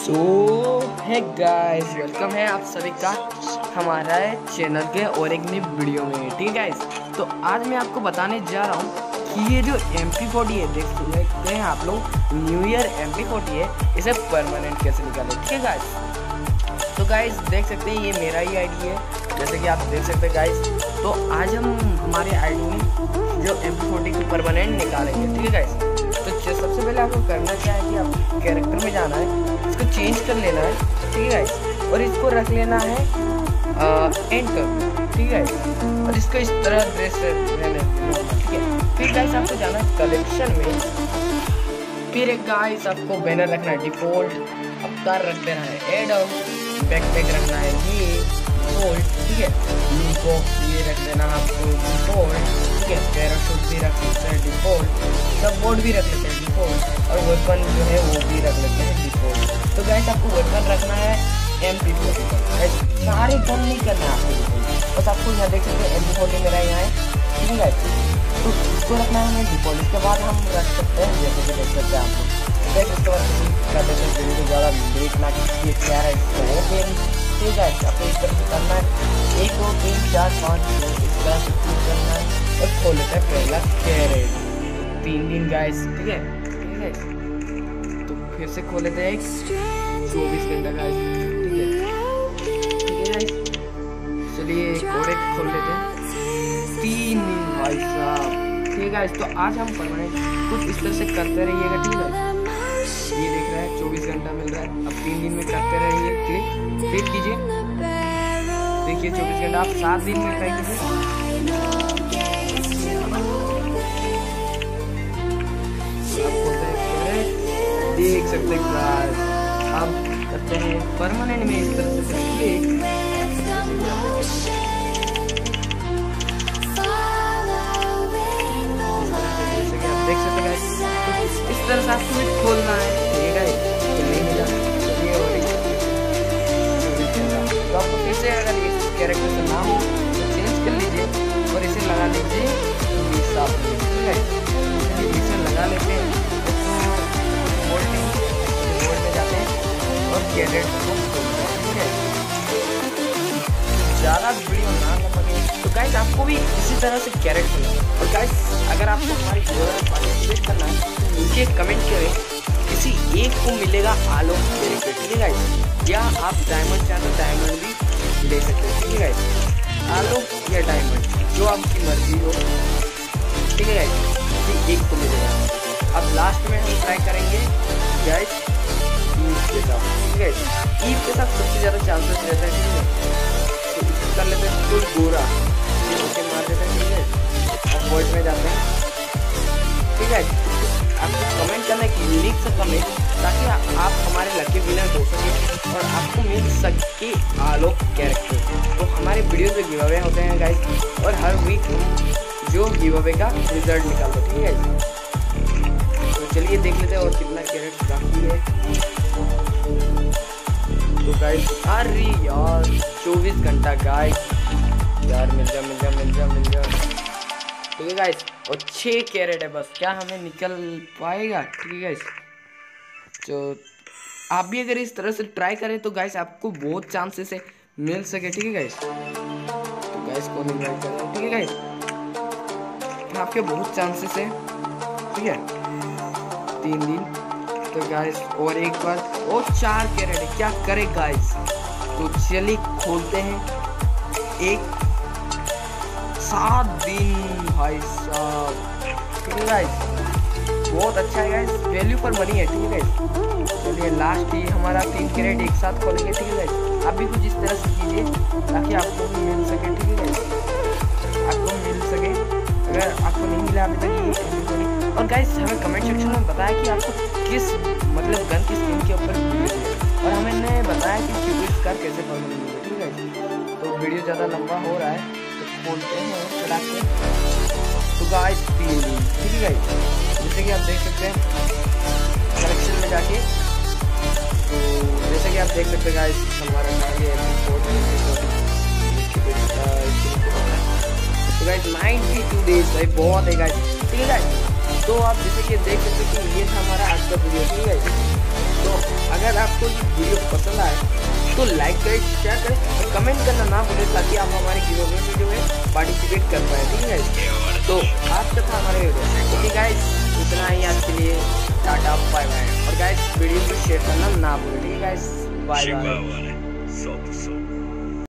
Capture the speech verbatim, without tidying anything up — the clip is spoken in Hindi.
सो है गाइस, वेलकम है आप सभी का हमारा चैनल के और एक नई वीडियो में। ठीक है गाइस, तो आज मैं आपको बताने जा रहा हूँ कि ये जो एम पी फोर्टी है, देख सकते हैं आप लोग, new year M P forty है, इसे परमानेंट कैसे निकालें। ठीक है गाइस, तो गाइस देख सकते हैं ये मेरा ही आईडी है, जैसे कि आप देख सकते हैं गाइस। तो आज हम हमारे आईडी में जो एम पी फोर्टी को परमानेंट निकालेंगे। ठीक है गाइस, तो सबसे पहले आपको करना क्या है कि आप कैरेक्टर में जाना है, इसको चेंज कर लेना है। ठीक है गाइस, और इसको रख लेना है एंटर। ठीक है, और इसको इस तरह ड्रेस रहने देना। ठीक है, फिर गाइस आपको जाना है कलेक्शन में, फिर एक गाइस आपको बैनर रखना है डिफॉल्ट, अवतार रख देना है एड ऑन, बैकपैक रखना है ये डिफॉल्ट। ठीक है, बॉक्स ये रख देना आपको डिफॉल्ट। ठीक है, पैराशूट भी रख सकते हैं डिफॉल्ट, सब बोर्ड भी रख लेते हैं डिफॉल्ट, और वेपन जो है वो भी रख लेते हैं डिफॉल्ट। तो गाइस आपको वेपन रखना है एम पी फोर्टी का, सारे गन नहीं करना है आपको, बस आपको यहाँ देख सकते हैं एम पी फोर्टी मेरा यहाँ है। ठीक है गाइस, तो इसको रखना है हमें डिफॉल्ट। इसके बाद हम रख सकते हैं जैसे कि देख सकते हैं आप लोग, इसके बाद कर देते हैं वीडियो ज़्यादा लेट ना कीजिए, क्या है इसको गेम। ठीक है, आपको इस तरह से करना है, एक दो तीन चार पाँच इस तरह से क्लिक करना है और खोल लेता है पहला कैरेट तीन दिन गाइस। ठीक है, ठीक है, तो फिर से खोल लेते हैं चौबीस घंटा गाइस। ठीक है, ठीक है गाइस, चलिए एक और एक खोल लेते हैं तीन दिन भाई साहब। ठीक है गाइस, तो आज हम परमानेंट कुछ इस तरह से करते रहिएगा। ठीक है, ये देख रहा है चौबीस घंटा मिल रहा है, अब तीन दिन में करते रहिए, क्लिक क्लिक कीजिए, देखिए चौबीस घंटा, आप सात दिन में ट्राई कीजिए। देख सकते हैं गाइस, अब करते हैं परमानेंट में इस तरह से क्लिक, देख सकते हैं गाइस, इस तरह से आपको भी खोलना है। ठीक है गाइस, तो नहीं मिला तो आपको फिर से अगर इस कैरेक्टर से ना हो तो चेंज कर लीजिए और इसे लगा लीजिए साफ। ठीक है, इसे लगा लेते हैं, वोल्ट में जाते हैं और कैरेट को खोलते हैं। ठीक है, ज़्यादा वीडियो ना लगे तो गाइस आपको भी इसी तरह से कैरेट खोलना। और गाइस अगर आपको हमारी वीडियो में पार्टिसिपेट करना है तो नीचे कमेंट करें, किसी एक को मिलेगा आलोक कैरेक्टर। ठीक है गाइस, या आप डायमंड चाहे तो डायमंड भी ले सकते हैं। ठीक है गाइस, आलोक या डायमंड जो आपकी मर्जी हो। ठीक है गाइस, किसी एक को मिलेगा। अब लास्ट में हम ट्राई करेंगे गाइस ईद के साथ। ठीक है, ईद के साथ सबसे ज़्यादा चांसेस रहता है। ठीक है, तो इसको कर लेते हैं फुल गोरा, ओके मार देते हैं। ठीक है, अब वॉइस में जाते हैं। ठीक है, आपको कमेंट करना है यूनिक सा कमेंट, ताकि आप हमारे लकी विनर हो सके और आपको मिल सके आलोक कैरेक्टर। तो हमारे वीडियो पे गिव अवे होते हैं गाइस, और हर वीक जो गिव अवे का रिजल्ट निकालते हैं। ठीक है, तो चलिए देख लेते हैं और कितना कैरेट बाकी है। तो गाइस, अरे यार चौबीस घंटा गाइस, यार मिल जा मिल जा मिल जा मिल जा। ठीक है गाइस, और छः कैरेट है बस, क्या हमें निकल पाएगा। ठीक है गाइस, तो आप भी अगर इस तरह से ट्राई करें तो गाइस आपको बहुत चांसेस है मिल सके। ठीक है गाइस, तो गाइस को नहीं ट्राई करें। ठीक है गाइस, आपके बहुत चांसेस है। ठीक है, तीन दिन तो गाइस, और एक बार और चार कैरेट है, क्या करे गाइस। तो चलिए खोलते हैं, एक सात दिन भाई साहब। ठीक है गाइस, बहुत अच्छा है गाइस, वैल्यू फॉर मनी है। ठीक है गाइस, चलिए लास्ट ही हमारा तीन कैरेट एक साथ खोलेंगे। ठीक है गाइस, आप भी कुछ इस तरह से कीजिए ताकि आपको भी मिल सके। ठीक है गाइस, आपको मिल सके, अगर आपको नहीं मिला अभी तक ये। और गाइस हमें कमेंट सेक्शन में बताया कि आपको किस मतलब गन की स्किन के ऊपर वीडियो है, और हमने बताया कि क्यूबिक कार कैसे परमानेंट मिले। ठीक है, तो वीडियो ज़्यादा लंबा हो रहा है तो खोलते हैं चलाते हैं। तो गाइस तीन दिन। ठीक है गाइस, जैसे कि आप देख सकते हैं कलेक्शन में जाके, तो जैसे कि आप देख सकते हैं गाइस हमारा नाम ये तो गाइस नाइन्टी टू डेज भाई बहुत है गाइस। ठीक है गाइस, तो आप जैसे कि देख सकते हैं कि ये था हमारा आज का वीडियो। ठीक है, तो अगर आपको ये वीडियो पसंद आए तो लाइक करें, शेयर करें और कमेंट करना ना भूलें ताकि आप हमारे गिवअवे वीडियो में पार्टिसिपेट कर पाए। ठीक है गाइस, तो आज तक हमारे वीडियो ओके गाइस, इतना ही आज के लिए, टाटा बाय बाय। और गाइस वीडियो को शेयर करना ना भूलें। ठीक है गाइस, बाय बाय।